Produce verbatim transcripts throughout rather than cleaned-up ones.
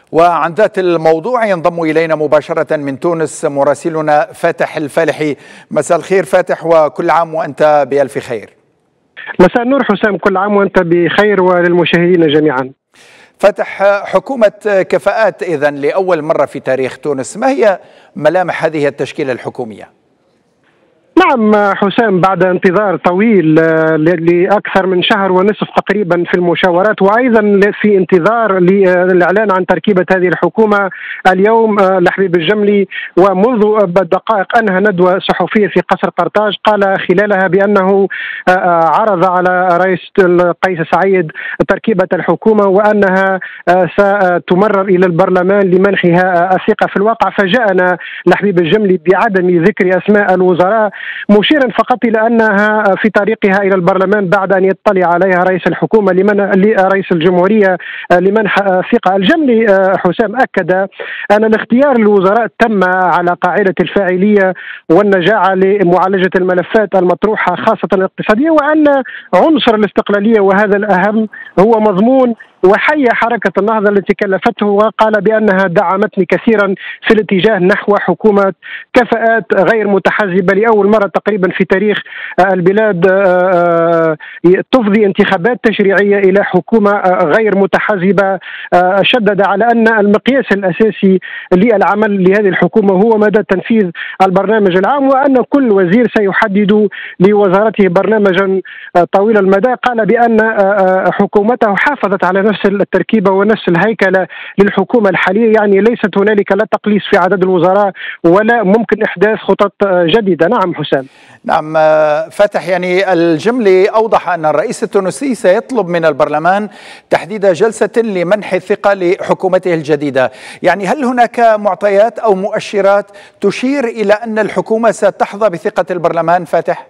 وعن ذات الموضوع ينضم إلينا مباشرة من تونس مراسلنا فاتح الفالحي. مساء الخير فاتح، وكل عام وأنت بألف خير. مساء النور حسام، كل عام وأنت بخير وللمشاهدين جميعا. فتح، حكومة كفاءات إذن لأول مرة في تاريخ تونس، ما هي ملامح هذه التشكيلة الحكومية؟ نعم حسام، بعد انتظار طويل لأكثر من شهر ونصف تقريبا في المشاورات، وأيضا في انتظار للإعلان عن تركيبة هذه الحكومة، اليوم لحبيب الجملي ومنذ دقائق أنهى ندوة صحفية في قصر قرطاج قال خلالها بأنه عرض على رئيس قيس سعيد تركيبة الحكومة وأنها ستمرر إلى البرلمان لمنحها الثقة. في الواقع فاجأنا لحبيب الجملي بعدم ذكر أسماء الوزراء، مشيرا فقط إلى أنها في طريقها إلى البرلمان بعد أن يطلع عليها رئيس الحكومة لمن رئيس الجمهورية لمنح ثقة. الجملي حسام أكد أن الاختيار للوزراء تم على قاعدة الفاعلية والنجاعة لمعالجة الملفات المطروحة خاصة الاقتصادية، وأن عنصر الاستقلالية وهذا الأهم هو مضمون وحيا حركة النهضة التي كلفته، وقال بأنها دعمتني كثيرا في الاتجاه نحو حكومة كفاءات غير متحزبة. لأول مرة تقريبا في تاريخ البلاد تفضي انتخابات تشريعية إلى حكومة غير متحزبة. شدد على أن المقياس الأساسي للعمل لهذه الحكومة هو مدى تنفيذ البرنامج العام، وأن كل وزير سيحدد لوزارته برنامجا طويل المدى. قال بأن حكومته حافظت على نفس التركيبة ونفس الهيكلة للحكومة الحالية، يعني ليست هنالك لا تقليص في عدد الوزراء ولا ممكن إحداث خطط جديدة. نعم حسام. نعم فتح، يعني الجملي أوضح أن الرئيس التونسي سيطلب من البرلمان تحديد جلسة لمنح الثقة لحكومته الجديدة، يعني هل هناك معطيات أو مؤشرات تشير إلى أن الحكومة ستحظى بثقة البرلمان فاتح؟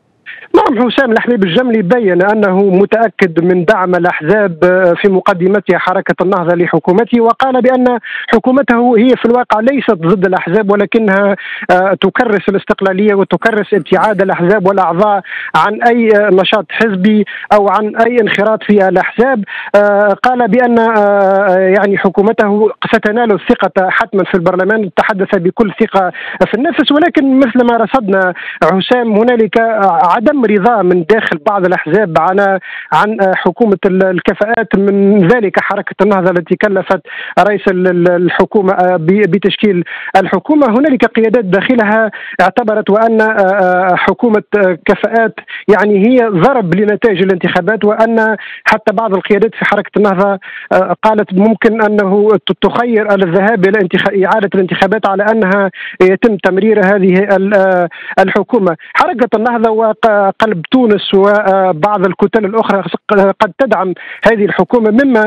نعم حسام، لحبيب الجملي بين أنه متأكد من دعم الأحزاب في مقدمتها حركة النهضة لحكومته، وقال بأن حكومته هي في الواقع ليست ضد الأحزاب ولكنها تكرس الاستقلالية وتكرس ابتعاد الأحزاب والأعضاء عن أي نشاط حزبي أو عن أي انخراط في الأحزاب. قال بأن يعني حكومته ستنال الثقة حتما في البرلمان، تحدث بكل ثقة في النفس، ولكن مثل ما رصدنا حسام هنالك عدم رضا من داخل بعض الأحزاب عن عن حكومة الكفاءات، من ذلك حركة النهضة التي كلفت رئيس الحكومة بتشكيل الحكومة. هنالك قيادات داخلها اعتبرت وأن حكومة كفاءات يعني هي ضرب لنتائج الانتخابات، وأن حتى بعض القيادات في حركة النهضة قالت ممكن أنه تخير الذهاب إلى إعادة الانتخابات على أنها يتم تمرير هذه الحكومة. حركة النهضة وقلب تونس وبعض الكتل الأخرى قد تدعم هذه الحكومة، مما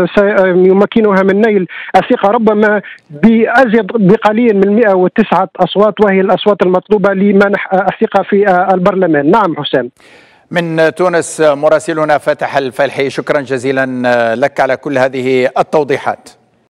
سيمكنها من نيل الثقة ربما بأزيد بقليل من مئة وتسعة أصوات، وهي الأصوات المطلوبة لمنح الثقة في البرلمان. نعم حسام. من تونس مراسلنا فاتح الفالحي، شكرا جزيلا لك على كل هذه التوضيحات.